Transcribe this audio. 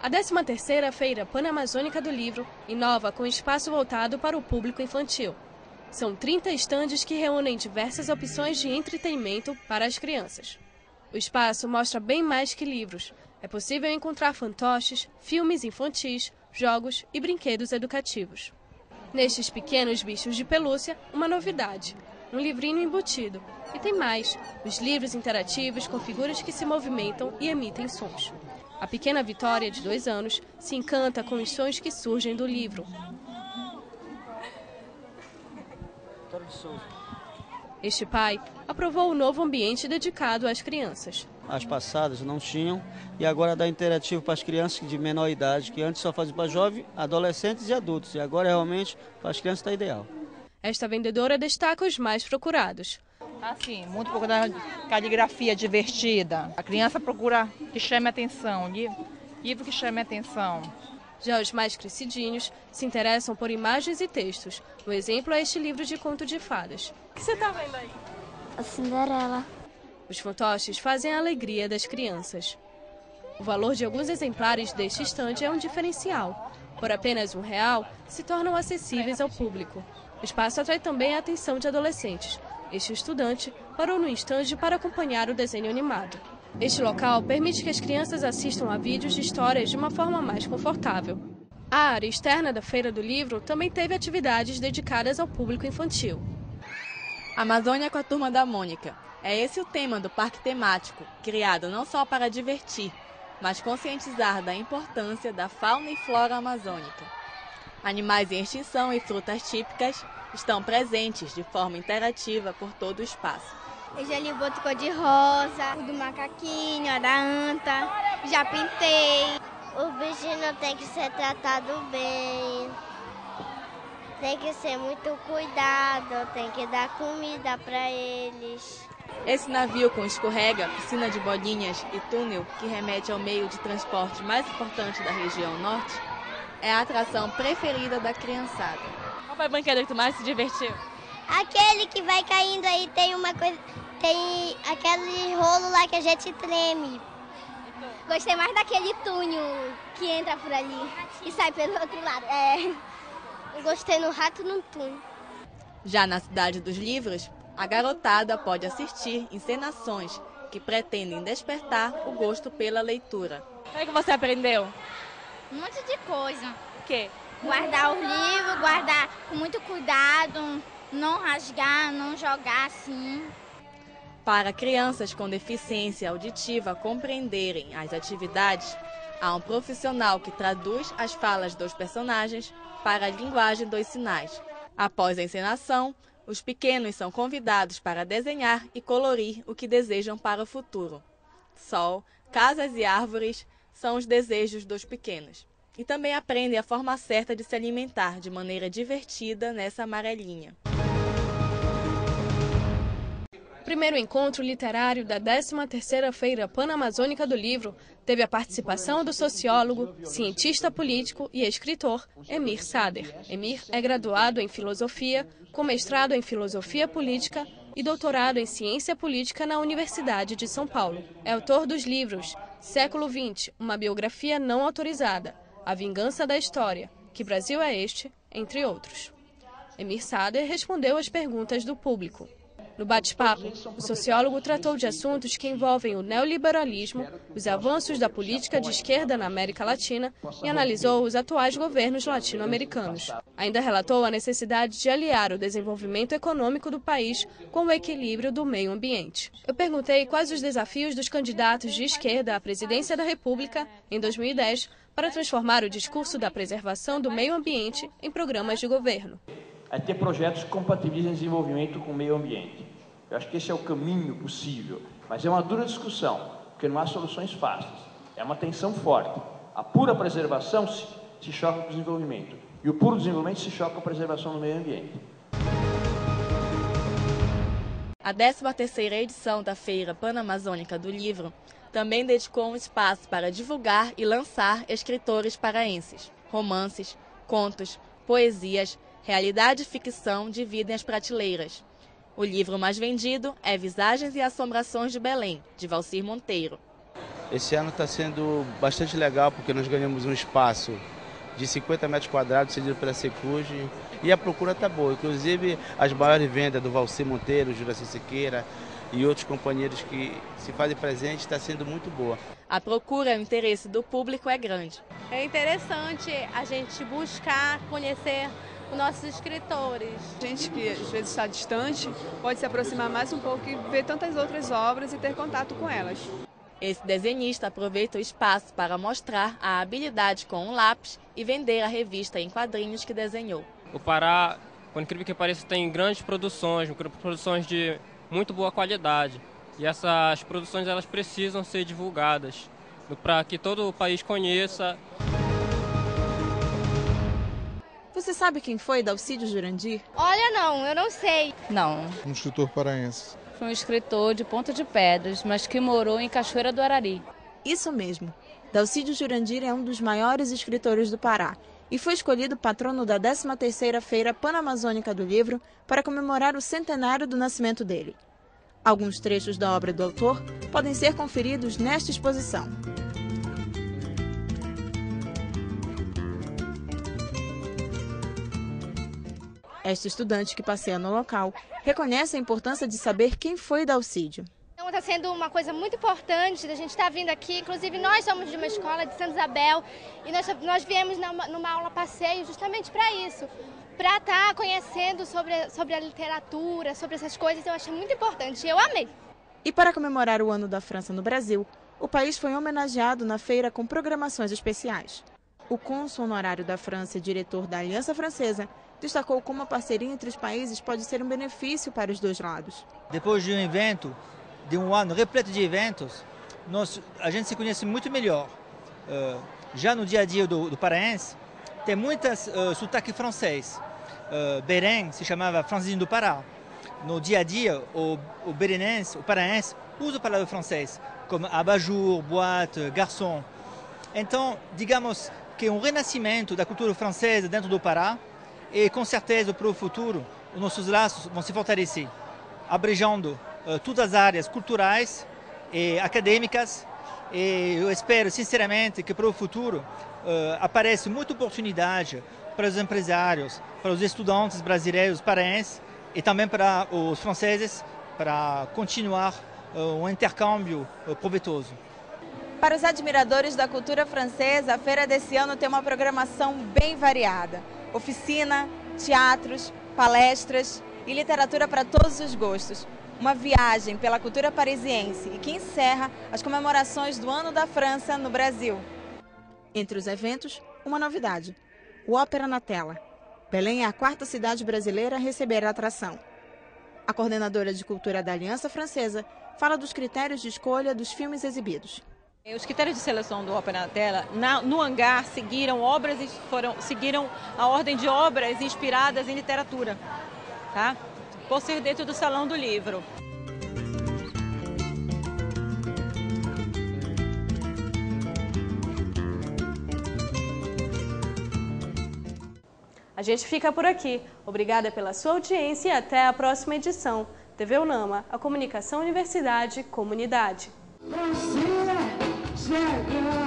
A 13ª Feira Panamazônica do Livro inova com espaço voltado para o público infantil. São 30 estandes que reúnem diversas opções de entretenimento para as crianças. O espaço mostra bem mais que livros. É possível encontrar fantoches, filmes infantis, jogos e brinquedos educativos. Nestes pequenos bichos de pelúcia, uma novidade: um livrinho embutido. E tem mais, os livros interativos com figuras que se movimentam e emitem sons. A pequena Vitória, de 2 anos, se encanta com os sons que surgem do livro. Este pai aprovou o novo ambiente dedicado às crianças. As passadas não tinham e agora dá interativo para as crianças de menor idade, que antes só fazia para jovens, adolescentes e adultos. E agora realmente para as crianças está ideal. Esta vendedora destaca os mais procurados. Assim, muito procurada caligrafia divertida. A criança procura que chame a atenção, livro que chame a atenção. Já os mais crescidinhos se interessam por imagens e textos. Um exemplo é este livro de conto de fadas. O que você está vendo aí? A Cinderela. Os fantoches fazem a alegria das crianças. O valor de alguns exemplares deste estande é um diferencial. Por apenas R$1, se tornam acessíveis ao público. O espaço atrai também a atenção de adolescentes. Este estudante parou no estande para acompanhar o desenho animado. Este local permite que as crianças assistam a vídeos de histórias de uma forma mais confortável. A área externa da Feira do Livro também teve atividades dedicadas ao público infantil. Amazônia com a Turma da Mônica. É esse o tema do parque temático, criado não só para divertir, mas conscientizar da importância da fauna e flora amazônica. Animais em extinção e frutas típicas estão presentes de forma interativa por todo o espaço. Eu já li o boto cor-de-rosa, o do macaquinho, a da anta, já pintei. O bichinho tem que ser tratado bem, tem que ser muito cuidado, tem que dar comida para eles. Esse navio com escorrega, piscina de bolinhas e túnel, que remete ao meio de transporte mais importante da região norte, é a atração preferida da criançada. Qual foi o brinquedo que tu mais se divertiu? Aquele que vai caindo aí tem uma coisa, tem aquele rolo lá que a gente treme. Gostei mais daquele túnel que entra por ali e sai pelo outro lado. Eu gostei no rato no túnel. Já na Cidade dos Livros, a garotada pode assistir encenações que pretendem despertar o gosto pela leitura. O que você aprendeu? Um monte de coisa. O quê? Guardar o livro, guardar com muito cuidado, não rasgar, não jogar assim. Para crianças com deficiência auditiva compreenderem as atividades, há um profissional que traduz as falas dos personagens para a linguagem dos sinais. Após a encenação, os pequenos são convidados para desenhar e colorir o que desejam para o futuro. Sol, casas e árvores são os desejos dos pequenos. E também aprendem a forma certa de se alimentar de maneira divertida nessa amarelinha. O primeiro encontro literário da 13ª Feira Panamazônica do Livro teve a participação do sociólogo, cientista político e escritor Emir Sader. Emir é graduado em Filosofia, com mestrado em Filosofia Política e doutorado em Ciência Política na Universidade de São Paulo. É autor dos livros Século XX, uma biografia não autorizada, A Vingança da História, Que Brasil é Este?, entre outros. Emir Sader respondeu às perguntas do público. No bate-papo, o sociólogo tratou de assuntos que envolvem o neoliberalismo, os avanços da política de esquerda na América Latina e analisou os atuais governos latino-americanos. Ainda relatou a necessidade de aliar o desenvolvimento econômico do país com o equilíbrio do meio ambiente. Eu perguntei quais os desafios dos candidatos de esquerda à presidência da República, em 2010, para transformar o discurso da preservação do meio ambiente em programas de governo. É ter projetos que compatibilizem desenvolvimento com o meio ambiente. Eu acho que esse é o caminho possível, mas é uma dura discussão, porque não há soluções fáceis. É uma tensão forte. A pura preservação se choca com o desenvolvimento, e o puro desenvolvimento se choca com a preservação do meio ambiente. A 13ª edição da Feira Panamazônica do Livro também dedicou um espaço para divulgar e lançar escritores paraenses. Romances, contos, poesias, realidade e ficção dividem as prateleiras. O livro mais vendido é Visagens e Assombrações de Belém, de Valcir Monteiro. Esse ano está sendo bastante legal porque nós ganhamos um espaço de 50 metros quadrados cedido pela Securge e a procura está boa. Inclusive as maiores vendas do Valci Monteiro, Juraci Siqueira e outros companheiros que se fazem presente está sendo muito boa. A procura e o interesse do público é grande. É interessante a gente buscar conhecer os nossos escritores. A gente que às vezes está distante pode se aproximar mais um pouco e ver tantas outras obras e ter contato com elas. Esse desenhista aproveita o espaço para mostrar a habilidade com um lápis e vender a revista em quadrinhos que desenhou. O Pará, por incrível que pareça, tem grandes produções de muito boa qualidade. E essas produções elas precisam ser divulgadas para que todo o país conheça. Você sabe quem foi Dalcídio Jurandir? Olha, não, eu não sei. Não. Um escritor paraense. Foi um escritor de Ponta de Pedras, mas que morou em Cachoeira do Arari. Isso mesmo. Dalcídio Jurandir é um dos maiores escritores do Pará e foi escolhido patrono da 13ª Feira Panamazônica do Livro para comemorar o centenário do nascimento dele. Alguns trechos da obra do autor podem ser conferidos nesta exposição. Esta estudante que passeia no local reconhece a importância de saber quem foi Dalcídio. Então está sendo uma coisa muito importante da gente estar vindo aqui. Inclusive nós somos de uma escola de Santa Isabel e nós viemos numa aula passeio justamente para isso. Para estar conhecendo sobre a literatura, sobre essas coisas, eu achei muito importante. Eu amei. E para comemorar o Ano da França no Brasil, o país foi homenageado na feira com programações especiais. O cônsul honorário da França e diretor da Aliança Francesa destacou como a parceria entre os países pode ser um benefício para os dois lados. Depois de um evento, de um ano repleto de eventos, a gente se conhece muito melhor. Já no dia a dia do paraense, tem muitas sotaque francês. Belém se chamava Franzinho do Pará. No dia a dia, o paraense, usa a palavra francês, como abajour, boate, garçom. Então, digamos que é um renascimento da cultura francesa dentro do Pará e, com certeza, para o futuro, os nossos laços vão se fortalecer, abrangendo todas as áreas culturais e acadêmicas. E eu espero, sinceramente, que para o futuro apareça muita oportunidade para os empresários, para os estudantes brasileiros paraenses e também para os franceses, para continuar um intercâmbio proveitoso. Para os admiradores da cultura francesa, a feira desse ano tem uma programação bem variada. Oficina, teatros, palestras e literatura para todos os gostos. Uma viagem pela cultura parisiense e que encerra as comemorações do Ano da França no Brasil. Entre os eventos, uma novidade: o Ópera na Tela. Belém é a 4ª cidade brasileira a receber a atração. A coordenadora de cultura da Aliança Francesa fala dos critérios de escolha dos filmes exibidos. Os critérios de seleção do Ópera na Tela, no hangar, seguiram a ordem de obras inspiradas em literatura, tá? Por ser dentro do Salão do Livro. A gente fica por aqui. Obrigada pela sua audiência e até a próxima edição. TV UNAMA, a comunicação Universidade Comunidade. Chegou!